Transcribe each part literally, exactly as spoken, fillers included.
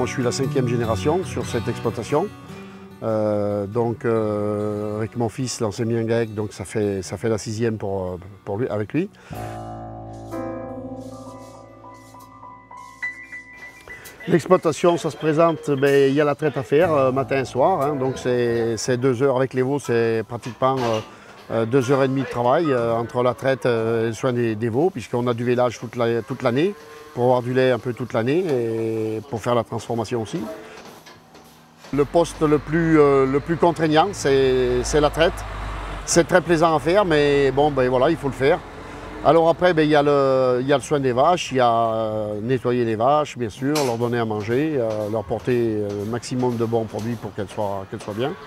moi je suis la cinquième génération sur cette exploitation. Euh, donc euh, avec mon fils, là on s'est mis un GAEC, donc ça fait, ça fait la sixième pour, pour lui, avec lui. L'exploitation, ça se présente, ben, il y a la traite à faire euh, matin et soir, hein, donc c'est deux heures avec les veaux, c'est pratiquement euh, euh, deux heures et demie de travail euh, entre la traite euh, et le soin des, des veaux, puisqu'on a du vélage toute l'année, toute l'année, pour avoir du lait un peu toute l'année et pour faire la transformation aussi. Le poste le plus, euh, le plus contraignant, c'est la traite. C'est très plaisant à faire, mais bon, ben voilà, il faut le faire. Alors après, ben, il y a le, il y a le soin des vaches, il y a euh, nettoyer les vaches, bien sûr, leur donner à manger, euh, leur porter le maximum de bons produits pour qu'elles soient, qu'elles soient bien.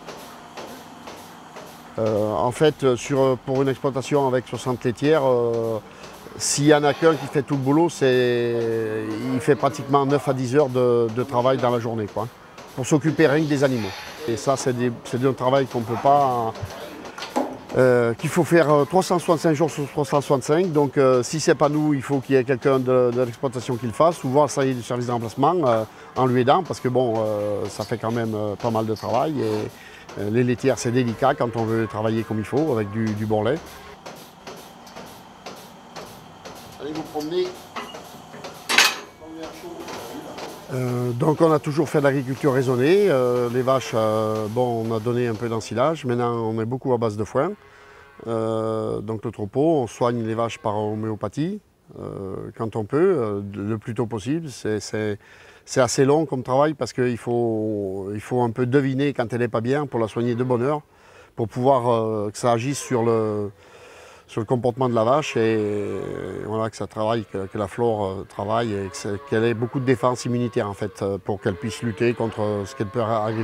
Euh, en fait, sur, pour une exploitation avec soixante laitières, euh, s'il y en a qu'un qui fait tout le boulot, il fait pratiquement neuf à dix heures de, de travail dans la journée, quoi, pour s'occuper rien que des animaux. Et ça, c'est un travail qu'on ne peut pas... Euh, qu'il faut faire trois cent soixante-cinq jours sur trois cent soixante-cinq, donc euh, si ce n'est pas nous, il faut qu'il y ait quelqu'un de, de l'exploitation qui le fasse, ou voir ça y est du service de remplacement euh, en lui aidant, parce que bon, euh, ça fait quand même euh, pas mal de travail, et euh, les laitières c'est délicat quand on veut travailler comme il faut, avec du, du bon lait. Allez vous promener. Euh, donc on a toujours fait de l'agriculture raisonnée, euh, les vaches, euh, bon on a donné un peu d'ensilage, maintenant on est beaucoup à base de foin. Euh, donc le troupeau, on soigne les vaches par homéopathie euh, quand on peut, euh, le plus tôt possible. C'est assez long comme travail parce qu'il faut, il faut un peu deviner quand elle n'est pas bien pour la soigner de bonne heure, pour pouvoir euh, que ça agisse sur le, sur le comportement de la vache et, et voilà, que ça travaille, que, que la flore euh, travaille et qu'elle ait beaucoup de défense immunitaire en fait, pour qu'elle puisse lutter contre ce qu'elle peut arriver.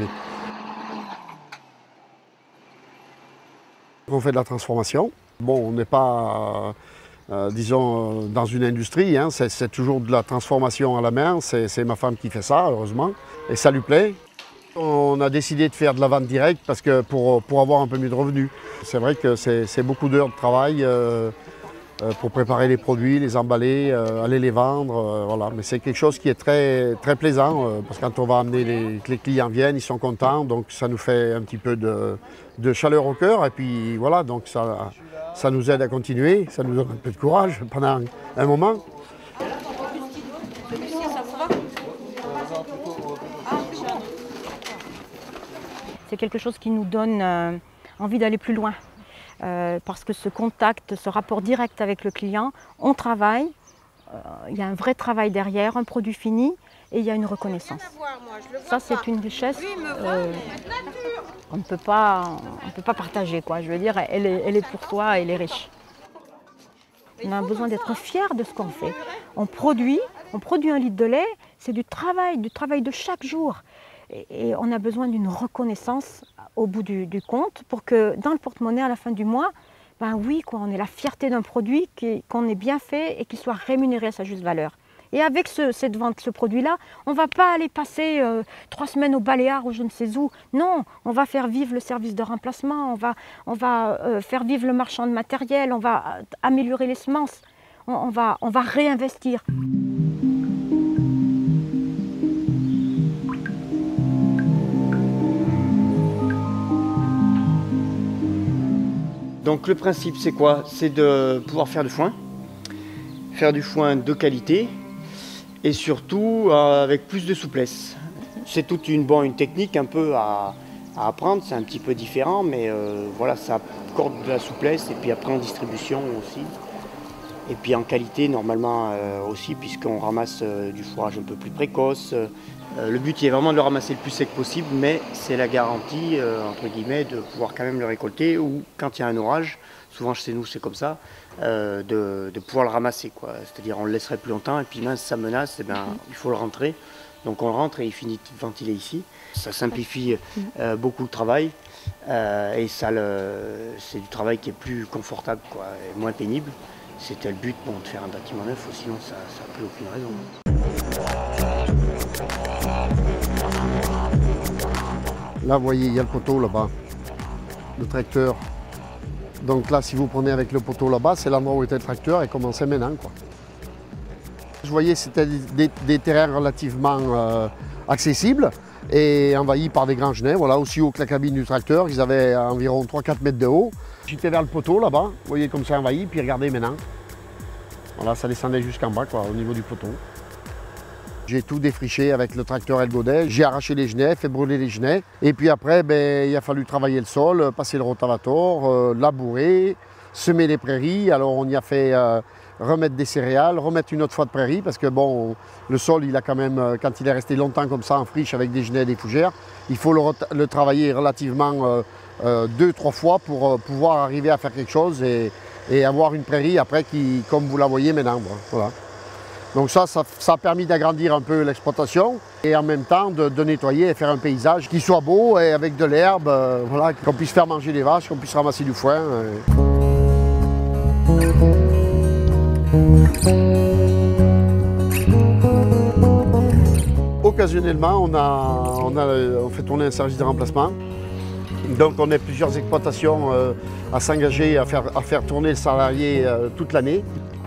On fait de la transformation. Bon, on n'est pas, euh, euh, disons, dans une industrie, hein, c'est toujours de la transformation à la main. C'est ma femme qui fait ça, heureusement, et ça lui plaît. On a décidé de faire de la vente directe parce que pour, pour avoir un peu mieux de revenus. C'est vrai que c'est beaucoup d'heures de travail euh, euh, pour préparer les produits, les emballer, euh, aller les vendre, euh, voilà. Mais c'est quelque chose qui est très, très plaisant euh, parce que quand on va amener les, que les clients viennent, ils sont contents, donc ça nous fait un petit peu de, de chaleur au cœur et puis voilà, donc ça, ça nous aide à continuer, ça nous donne un peu de courage pendant un moment. C'est quelque chose qui nous donne euh, envie d'aller plus loin. Euh, parce que ce contact, ce rapport direct avec le client, on travaille, euh, il y a un vrai travail derrière, un produit fini et il y a une reconnaissance. Ça c'est une richesse euh, qu'on ne peut pas, on peut pas partager, quoi. Je veux dire, elle est, elle est pour toi, elle est riche. On a besoin d'être fier de ce qu'on fait. On produit, on produit un litre de lait, c'est du travail, du travail de chaque jour. Et on a besoin d'une reconnaissance au bout du, du compte pour que dans le porte-monnaie à la fin du mois, ben oui, quoi, on ait la fierté d'un produit qu'on ait bien fait et qu'il soit rémunéré à sa juste valeur. Et avec ce, cette vente, ce produit-là, on ne va pas aller passer euh, trois semaines au Baléares ou je ne sais où. Non, on va faire vivre le service de remplacement, on va, on va euh, faire vivre le marchand de matériel, on va améliorer les semences, on, on, va, on va réinvestir. Donc le principe c'est quoi? C'est de pouvoir faire du foin, faire du foin de qualité et surtout euh, avec plus de souplesse. C'est toute une, bon, une technique un peu à, à apprendre, c'est un petit peu différent, mais euh, voilà, ça accorde de la souplesse et puis après en distribution aussi. Et puis en qualité normalement euh, aussi, puisqu'on ramasse euh, du fourrage un peu plus précoce. Euh, le but est vraiment de le ramasser le plus sec possible, mais c'est la garantie, euh, entre guillemets, de pouvoir quand même le récolter, ou quand il y a un orage, souvent chez nous c'est comme ça, euh, de, de pouvoir le ramasser, quoi. C'est-à-dire on le laisserait plus longtemps, et puis mince, ça menace, et bien, il faut le rentrer. Donc on le rentre et il finit de ventiler ici. Ça simplifie euh, beaucoup le travail, euh, et c'est du travail qui est plus confortable, quoi, et moins pénible. C'était le but, bon, de faire un bâtiment neuf, sinon ça n'a plus aucune raison. Là, vous voyez, il y a le poteau là-bas, le tracteur. Donc là, si vous prenez avec le poteau là-bas, c'est l'endroit où était le tracteur et commençait maintenant, quoi. Vous voyez, c'était des, des terrains relativement euh, accessibles et envahis par des grands genêts, voilà, aussi haut que la cabine du tracteur. Ils avaient environ trois à quatre mètres de haut. J'étais vers le poteau là-bas, vous voyez comme ça envahi, puis regardez maintenant. Voilà, ça descendait jusqu'en bas, quoi, au niveau du poteau. J'ai tout défriché avec le tracteur et le godet. J'ai arraché les genêts, fait brûler les genêts. Et puis après, ben, il a fallu travailler le sol, passer le rotavator, euh, labourer, semer les prairies. Alors on y a fait euh, remettre des céréales, remettre une autre fois de prairies, parce que bon, le sol, il a quand même, quand il est resté longtemps comme ça en friche avec des genêts et des fougères, il faut le, le travailler relativement euh, euh, deux, trois fois pour euh, pouvoir arriver à faire quelque chose et, et avoir une prairie après qui, comme vous la voyez maintenant. Voilà. Donc ça, ça, ça a permis d'agrandir un peu l'exploitation et en même temps de, de nettoyer et faire un paysage qui soit beau et avec de l'herbe, euh, voilà, qu'on puisse faire manger les vaches, qu'on puisse ramasser du foin. Euh. Occasionnellement, on, a, on, a, on fait tourner un service de remplacement. Donc on a plusieurs exploitations euh, à s'engager à faire, à faire tourner le salarié euh, toute l'année.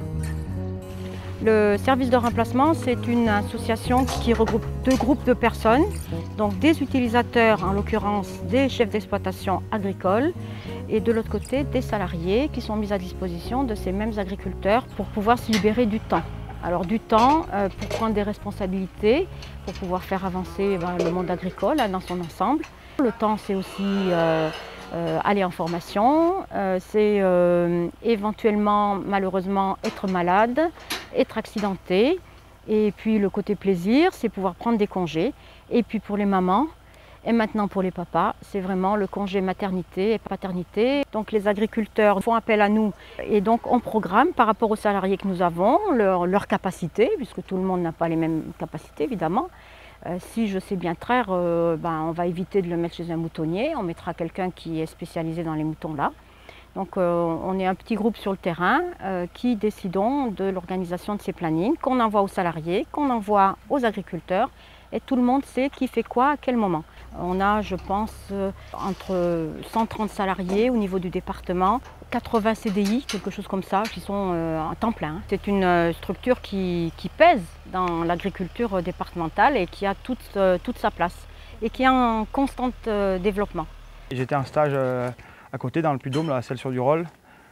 Le service de remplacement, c'est une association qui regroupe deux groupes de personnes, donc des utilisateurs, en l'occurrence des chefs d'exploitation agricoles, et de l'autre côté des salariés qui sont mis à disposition de ces mêmes agriculteurs pour pouvoir se libérer du temps. Alors du temps euh, pour prendre des responsabilités, pour pouvoir faire avancer ben, le monde agricole hein, dans son ensemble. Le temps, c'est aussi euh, euh, aller en formation, euh, c'est euh, éventuellement, malheureusement, être malade, être accidenté. Et puis le côté plaisir, c'est pouvoir prendre des congés. Et puis pour les mamans, et maintenant pour les papas, c'est vraiment le congé maternité et paternité. Donc les agriculteurs font appel à nous et donc on programme par rapport aux salariés que nous avons, leur, leur capacité, puisque tout le monde n'a pas les mêmes capacités évidemment. Euh, si je sais bien traire, euh, ben, on va éviter de le mettre chez un moutonnier, on mettra quelqu'un qui est spécialisé dans les moutons là. Donc euh, on est un petit groupe sur le terrain euh, qui décidons de l'organisation de ces plannings, qu'on envoie aux salariés, qu'on envoie aux agriculteurs, et tout le monde sait qui fait quoi à quel moment. On a, je pense, euh, entre cent trente salariés au niveau du département, quatre-vingts C D I, quelque chose comme ça, qui sont euh, en temps plein. C'est une euh, structure qui, qui pèse dans l'agriculture départementale et qui a toute, euh, toute sa place et qui est en constant euh, développement. J'étais en stage euh, à côté dans le Puy-de-Dôme, à Celles-sur-du-Rôle,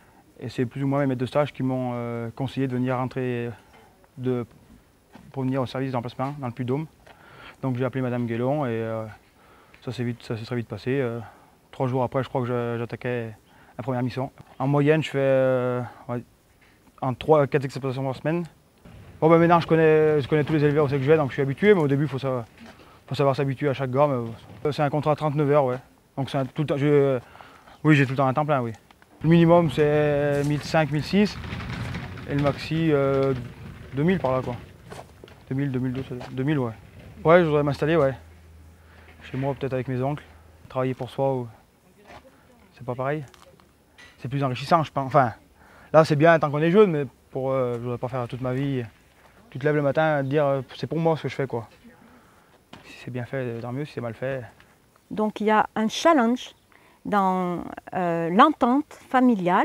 et c'est plus ou moins mes maîtres de stage qui m'ont euh, conseillé de venir rentrer de, pour venir au service d'emplacement dans le Puy-de-Dôme. Donc j'ai appelé Madame Guélon et euh, ça s'est très vite passé. Euh, trois jours après, je crois que j'attaquais la première mission. En moyenne, je fais euh, ouais, en trois à quatre exploitations par semaine. Bon, ben, maintenant, je connais, je connais tous les éleveurs où c'est que je vais, donc je suis habitué, mais au début, il faut, savoir, faut savoir s'habituer à chaque gars. C'est un contrat à trente-neuf heures, ouais. Donc un, tout le temps, je, oui, j'ai tout le temps un temps plein, oui. Le minimum, c'est mille cinq, mille six, et le maxi, euh, deux mille par là, quoi. deux mille, deux mille deux, deux mille, ouais. Ouais, je voudrais m'installer, ouais. Chez moi, peut-être avec mes oncles. Travailler pour soi, ou... c'est pas pareil. C'est plus enrichissant, je pense. Enfin, là, c'est bien tant qu'on est jeune, mais pour, euh, je voudrais pas faire toute ma vie. Tu te lèves le matin et te dire, euh, c'est pour moi ce que je fais, quoi. Si c'est bien fait, tant mieux. Si c'est mal fait. Donc, il y a un challenge dans euh, l'entente familiale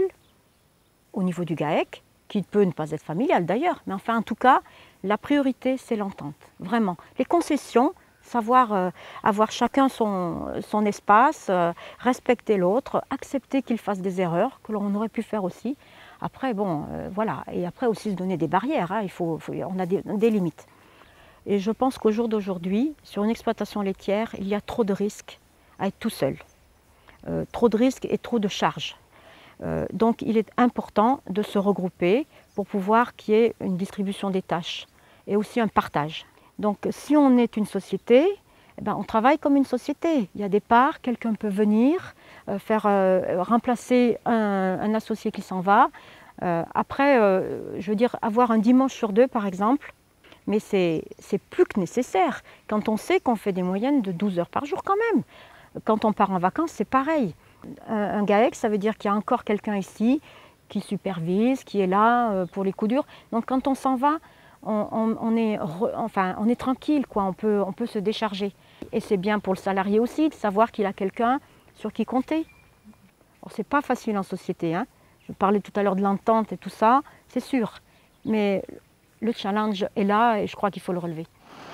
au niveau du GAEC, qui peut ne pas être familiale d'ailleurs, mais enfin, en tout cas, la priorité, c'est l'entente, vraiment. Les concessions, savoir euh, avoir chacun son, son espace, euh, respecter l'autre, accepter qu'il fasse des erreurs, que l'on aurait pu faire aussi. Après, bon, euh, voilà. Et après aussi se donner des barrières, hein. Il faut, faut, on a des, des limites. Et je pense qu'au jour d'aujourd'hui, sur une exploitation laitière, il y a trop de risques à être tout seul. Euh, trop de risques et trop de charges. Euh, donc il est important de se regrouper pour pouvoir qu'il y ait une distribution des tâches et aussi un partage. Donc si on est une société, eh ben, on travaille comme une société. Il y a des parts, quelqu'un peut venir, euh, faire euh, remplacer un, un associé qui s'en va. Euh, après, euh, je veux dire, avoir un dimanche sur deux par exemple, mais c'est plus que nécessaire quand on sait qu'on fait des moyennes de douze heures par jour quand même. Quand on part en vacances, c'est pareil. Un, un GAEC, ça veut dire qu'il y a encore quelqu'un ici qui supervise, qui est là euh, pour les coups durs. Donc quand on s'en va, on, on, on, est re, enfin, on est tranquille, quoi. On peut, on peut se décharger. Et c'est bien pour le salarié aussi de savoir qu'il a quelqu'un sur qui compter. C'est pas facile en société, hein. Je parlais tout à l'heure de l'entente et tout ça, c'est sûr. Mais le challenge est là et je crois qu'il faut le relever.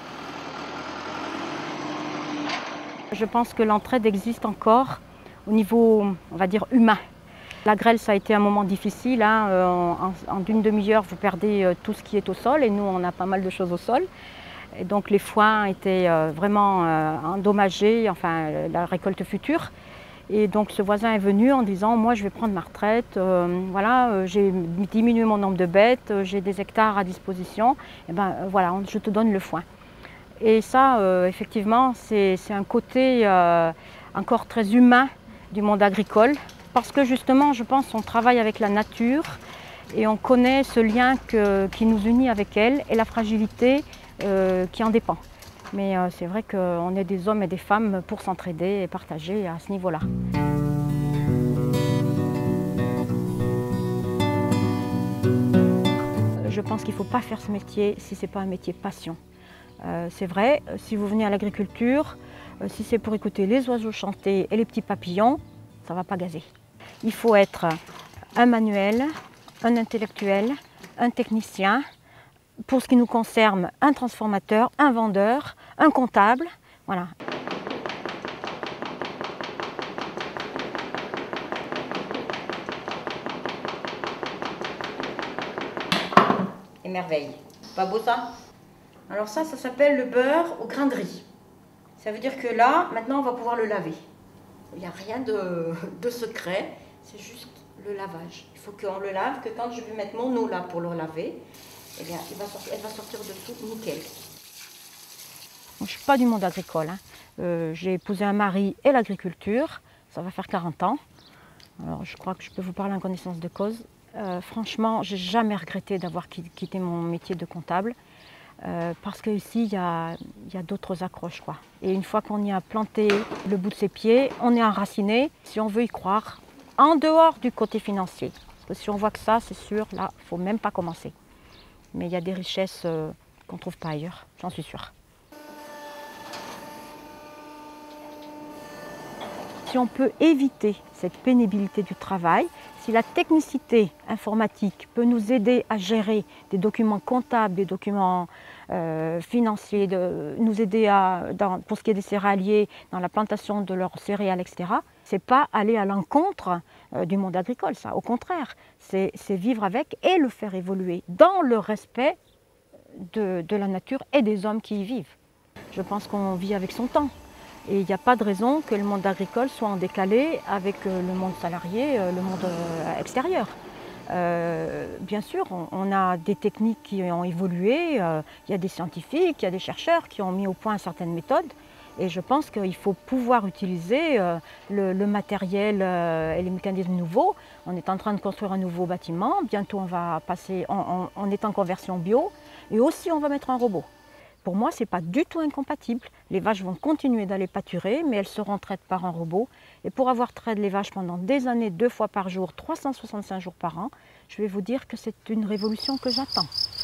Je pense que l'entraide existe encore au niveau, on va dire, humain. La grêle, ça a été un moment difficile. Hein. En, en une demi-heure, vous perdez tout ce qui est au sol et nous, on a pas mal de choses au sol. Et donc les foins étaient vraiment endommagés, enfin la récolte future. Et donc ce voisin est venu en disant « moi je vais prendre ma retraite, euh, voilà, euh, j'ai diminué mon nombre de bêtes, euh, j'ai des hectares à disposition, et ben euh, voilà, on, je te donne le foin ». Et ça, euh, effectivement, c'est un côté euh, encore très humain du monde agricole, parce que justement, je pense, on travaille avec la nature et on connaît ce lien que, qui nous unit avec elle et la fragilité euh, qui en dépend. Mais euh, c'est vrai qu'on est des hommes et des femmes pour s'entraider et partager à ce niveau-là. Je pense qu'il ne faut pas faire ce métier si ce n'est pas un métier passion. Euh, c'est vrai, si vous venez à l'agriculture, euh, si c'est pour écouter les oiseaux chanter et les petits papillons, ça ne va pas gazer. Il faut être un manuel, un intellectuel, un technicien, pour ce qui nous concerne, un transformateur, un vendeur, un comptable, voilà. Et merveille. Pas beau ça? Alors ça, ça s'appelle le beurre au grain de riz. Ça veut dire que là, maintenant, on va pouvoir le laver. Il n'y a rien de, de secret, c'est juste le lavage. Il faut qu'on le lave, que quand je vais mettre mon eau là pour le laver, eh bien, il va sortir, elle va sortir dessous nickel. Je ne suis pas du monde agricole. Hein. Euh, J'ai épousé un mari et l'agriculture. Ça va faire quarante ans. Alors, je crois que je peux vous parler en connaissance de cause. Euh, franchement, je n'ai jamais regretté d'avoir quitté mon métier de comptable. Euh, parce qu'ici, il y a, y a d'autres accroches, quoi. Et une fois qu'on y a planté le bout de ses pieds, on est enraciné, si on veut y croire, en dehors du côté financier. Parce que si on voit que ça, c'est sûr, là, il ne faut même pas commencer. Mais il y a des richesses euh, qu'on ne trouve pas ailleurs, j'en suis sûre. Si on peut éviter cette pénibilité du travail, si la technicité informatique peut nous aider à gérer des documents comptables, des documents euh, financiers, de, nous aider à, dans, pour ce qui est des céréaliers, dans la plantation de leurs céréales, et cetera, ce n'est pas aller à l'encontre euh, du monde agricole, ça. Au contraire, c'est vivre avec et le faire évoluer dans le respect de, de la nature et des hommes qui y vivent. Je pense qu'on vit avec son temps. Et il n'y a pas de raison que le monde agricole soit en décalé avec le monde salarié, le monde extérieur. Euh, bien sûr, on, on a des techniques qui ont évolué, euh, il y a des scientifiques, il y a des chercheurs qui ont mis au point certaines méthodes. Et je pense qu'il faut pouvoir utiliser euh, le, le matériel euh, et les mécanismes nouveaux. On est en train de construire un nouveau bâtiment, bientôt on va passer, on, on, on est en conversion bio, et aussi on va mettre un robot. Pour moi, ce n'est pas du tout incompatible. Les vaches vont continuer d'aller pâturer, mais elles seront traites par un robot. Et pour avoir traité les vaches pendant des années, deux fois par jour, trois cent soixante-cinq jours par an, je vais vous dire que c'est une révolution que j'attends.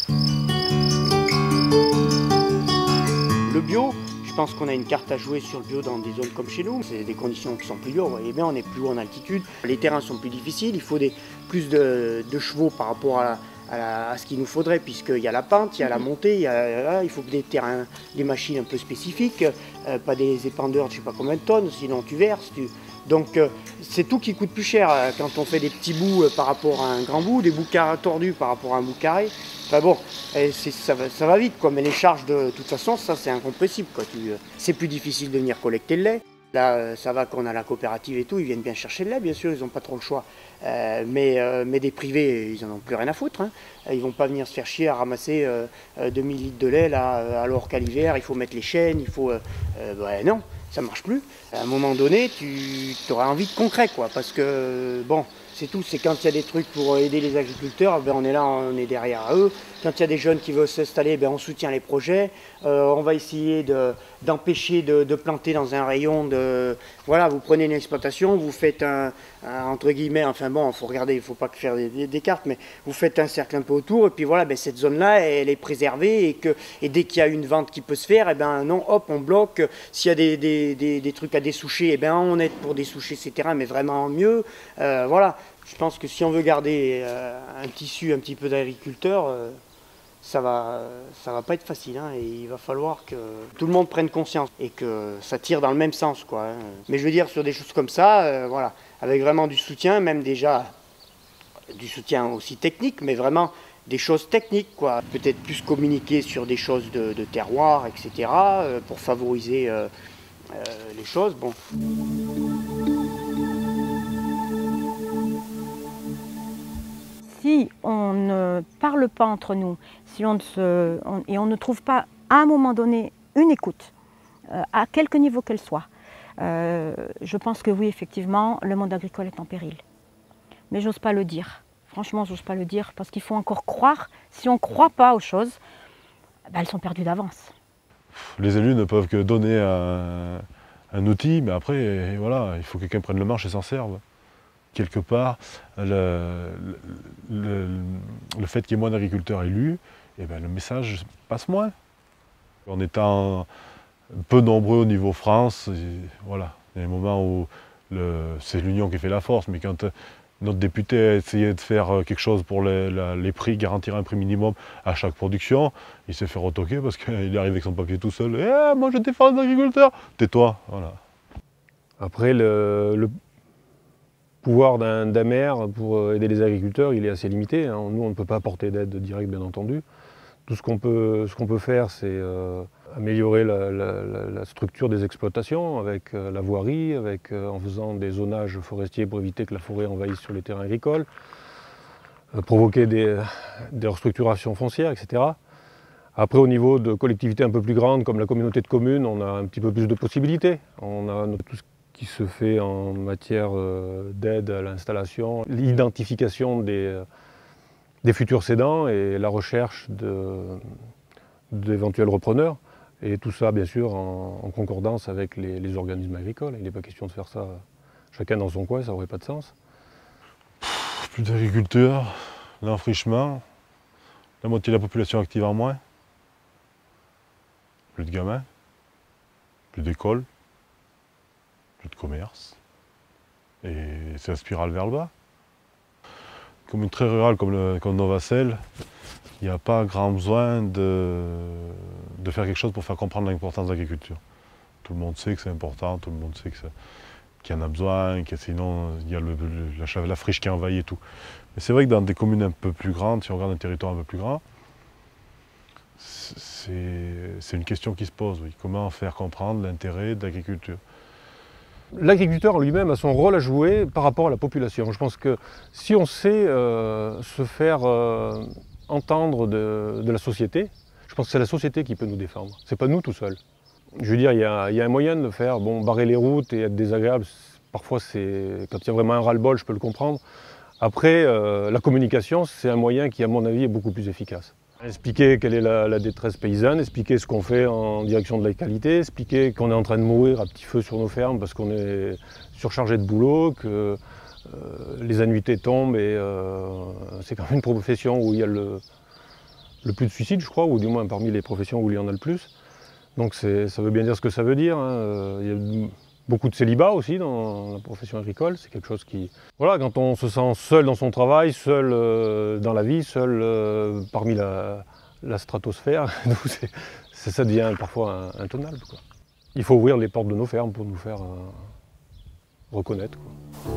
Le bio, je pense qu'on a une carte à jouer sur le bio dans des zones comme chez nous. C'est des conditions qui sont plus dures, vous voyez bien, on est plus haut en altitude. Les terrains sont plus difficiles, il faut des, plus de, de chevaux par rapport à la, À, la, à ce qu'il nous faudrait, puisqu'il y a la pente, il y a la montée, il, y a, là, il faut des terrains, des machines un peu spécifiques, euh, pas des épandeurs de je ne sais pas combien de tonnes, sinon tu verses. Tu... Donc euh, c'est tout qui coûte plus cher euh, quand on fait des petits bouts euh, par rapport à un grand bout, des bouts tordus par rapport à un bout carré. Enfin bon, ça va, ça va vite, quoi. Mais les charges de, de toute façon, ça c'est incompressible, quoi. Tu, euh, c'est plus difficile de venir collecter le lait. Là, ça va qu'on a la coopérative et tout, ils viennent bien chercher le lait, bien sûr, ils n'ont pas trop le choix. Euh, mais, euh, mais des privés, ils n'en ont plus rien à foutre. Hein. Ils ne vont pas venir se faire chier à ramasser euh, deux mille litres de lait, là, alors qu'à l'hiver, il faut mettre les chaînes, il faut... Euh, euh, bah, non, ça ne marche plus. À un moment donné, tu auras envie de concret, quoi, parce que, bon, c'est tout, c'est quand il y a des trucs pour aider les agriculteurs, ben on est là, on est derrière eux. Quand il y a des jeunes qui veulent s'installer, ben on soutient les projets. Euh, on va essayer d'empêcher de, de, de planter dans un rayon de... Voilà, vous prenez une exploitation, vous faites un, un entre guillemets, enfin bon, il faut regarder, il ne faut pas faire des, des, des cartes, mais vous faites un cercle un peu autour, et puis voilà, ben cette zone-là, elle est préservée, et, que, et dès qu'il y a une vente qui peut se faire, et ben non, hop, on bloque. S'il y a des, des, des, des trucs à dessoucher, et ben on aide pour dessoucher ces terrains, mais vraiment mieux. Euh, voilà. Je pense que si on veut garder euh, un tissu un petit peu d'agriculteurs, euh, ça va, ça va pas être facile, hein, et il va falloir que tout le monde prenne conscience et que ça tire dans le même sens, quoi, hein. Mais je veux dire, sur des choses comme ça, euh, voilà, avec vraiment du soutien, même déjà du soutien aussi technique, mais vraiment des choses techniques, quoi. Peut-être plus communiquer sur des choses de, de terroir, et cetera, euh, pour favoriser euh, euh, les choses. Bon. Si on ne parle pas entre nous, si on ne se, on, et on ne trouve pas à un moment donné une écoute, euh, à quelque niveau qu'elle soit, euh, je pense que oui, effectivement, le monde agricole est en péril. Mais j'ose pas le dire. Franchement, j'ose pas le dire parce qu'il faut encore croire. Si on ne croit pas aux choses, ben, elles sont perdues d'avance. Les élus ne peuvent que donner un, un outil, mais après, voilà, il faut que quelqu'un prenne le manche et s'en serve. Quelque part, le, le, le fait qu'il y ait moins d'agriculteurs élus, eh ben, le message passe moins. En étant peu nombreux au niveau France, voilà, il y a des moments où c'est l'union qui fait la force, mais quand notre député a essayé de faire quelque chose pour les, la, les prix, garantir un prix minimum à chaque production, il s'est fait retoquer parce qu'il est arrivé avec son papier tout seul. Eh, moi je défends les agriculteurs, tais-toi, voilà. Après, le, le pouvoir d'un maire pour aider les agriculteurs, il est assez limité, hein. Nous, on ne peut pas apporter d'aide directe, bien entendu. Tout ce qu'on peut, ce qu'on peut faire, c'est euh, améliorer la, la, la structure des exploitations avec euh, la voirie, avec, euh, en faisant des zonages forestiers pour éviter que la forêt envahisse sur les terrains agricoles, euh, provoquer des, des restructurations foncières, et cetera. Après, au niveau de collectivités un peu plus grandes, comme la communauté de communes, on a un petit peu plus de possibilités. On a tout ce qui se fait en matière euh, d'aide à l'installation, l'identification des euh, des futurs cédants et la recherche d'éventuels repreneurs. Et tout ça, bien sûr, en, en concordance avec les, les organismes agricoles. Il n'est pas question de faire ça chacun dans son coin, ça n'aurait pas de sens. Plus d'agriculteurs, l'enfrichement, la moitié de la population active en moins, plus de gamins, plus d'écoles, plus de commerce. Et c'est la spirale vers le bas. Commune très rurale comme, le, comme Novacelle, il n'y a pas grand besoin de, de faire quelque chose pour faire comprendre l'importance de l'agriculture. Tout le monde sait que c'est important, tout le monde sait qu'il y en a besoin, que sinon il y a le, le, la, la friche qui envahit et tout. Mais c'est vrai que dans des communes un peu plus grandes, si on regarde un territoire un peu plus grand, c'est une question qui se pose, oui. Comment faire comprendre l'intérêt de l'agriculture? L'agriculteur en lui-même a son rôle à jouer par rapport à la population. Je pense que si on sait euh, se faire euh, entendre de, de la société, je pense que c'est la société qui peut nous défendre. C'est pas nous tout seuls. Je veux dire, il y a, y a un moyen de faire, bon, barrer les routes et être désagréable. Parfois, c'est quand il y a vraiment un ras-le-bol, je peux le comprendre. Après, euh, la communication, c'est un moyen qui, à mon avis, est beaucoup plus efficace. Expliquer quelle est la, la détresse paysanne, expliquer ce qu'on fait en direction de la qualité, expliquer qu'on est en train de mourir à petit feu sur nos fermes parce qu'on est surchargé de boulot, que euh, les annuités tombent et euh, c'est quand même une profession où il y a le, le plus de suicides, je crois, ou du moins parmi les professions où il y en a le plus. Donc ça veut bien dire ce que ça veut dire, hein. Il y a beaucoup de célibat aussi dans la profession agricole, c'est quelque chose qui... Voilà, quand on se sent seul dans son travail, seul euh, dans la vie, seul euh, parmi la, la stratosphère, c'est, ça devient parfois intenable, quoi. Il faut ouvrir les portes de nos fermes pour nous faire euh, reconnaître, quoi.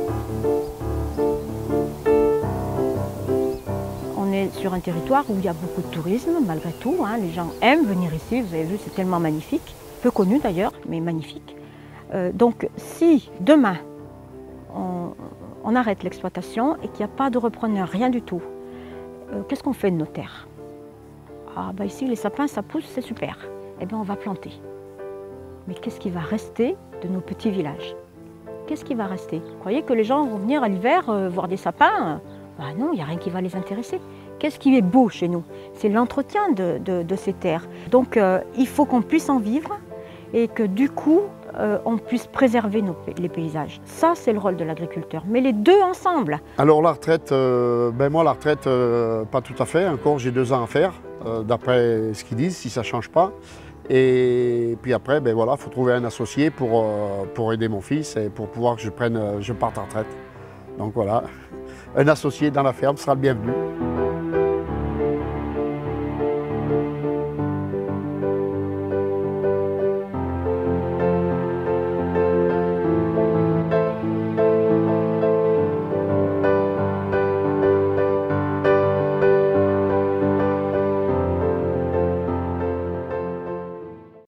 On est sur un territoire où il y a beaucoup de tourisme, malgré tout, hein. Les gens aiment venir ici, vous avez vu, c'est tellement magnifique, peu connu d'ailleurs, mais magnifique. Euh, donc si demain on, on arrête l'exploitation et qu'il n'y a pas de repreneur, rien du tout, euh, qu'est-ce qu'on fait de nos terres? Ah bah ici les sapins ça pousse, c'est super, eh bien on va planter. Mais qu'est-ce qui va rester de nos petits villages? Qu'est-ce qui va rester? Vous croyez que les gens vont venir à l'hiver euh, voir des sapins? Bah non, il n'y a rien qui va les intéresser. Qu'est-ce qui est beau chez nous? C'est l'entretien de, de, de ces terres. Donc euh, il faut qu'on puisse en vivre et que du coup euh, on puisse préserver nos, les paysages. Ça c'est le rôle de l'agriculteur, mais les deux ensemble. Alors la retraite, euh, ben moi la retraite, euh, pas tout à fait, encore j'ai deux ans à faire, euh, d'après ce qu'ils disent, si ça ne change pas. Et puis après, ben voilà, faut trouver un associé pour, euh, pour aider mon fils et pour pouvoir que je, prenne, je parte en retraite. Donc voilà, un associé dans la ferme sera le bienvenu.